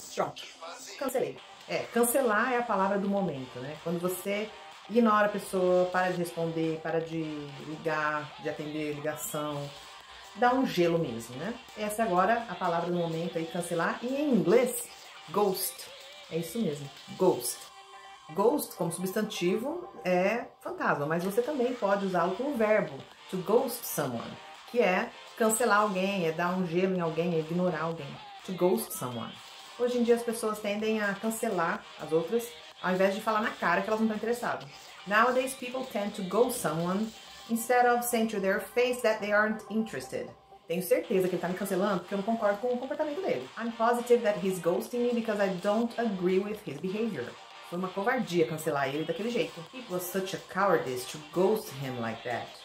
Pronto, cancelei. Cancelar é a palavra do momento, né? Quando você ignora a pessoa, para de responder, para de ligar, de atender ligação, dá um gelo mesmo, né? Essa é agora a palavra do momento aí, cancelar. E em inglês, ghost. É isso mesmo, ghost. Ghost, como substantivo, é fantasma, mas você também pode usá-lo como verbo, to ghost someone, que é cancelar alguém, é dar um gelo em alguém, é ignorar alguém, to ghost someone. Hoje em dia as pessoas tendem a cancelar as outras, ao invés de falar na cara que elas não estão interessadas. Nowadays, people tend to ghost someone instead of saying to their face that they aren't interested. Tenho certeza que ele tá me cancelando porque eu não concordo com o comportamento dele. I'm positive that he's ghosting me because I don't agree with his behavior. Foi uma covardia cancelar ele daquele jeito. It was such a cowardice to ghost him like that.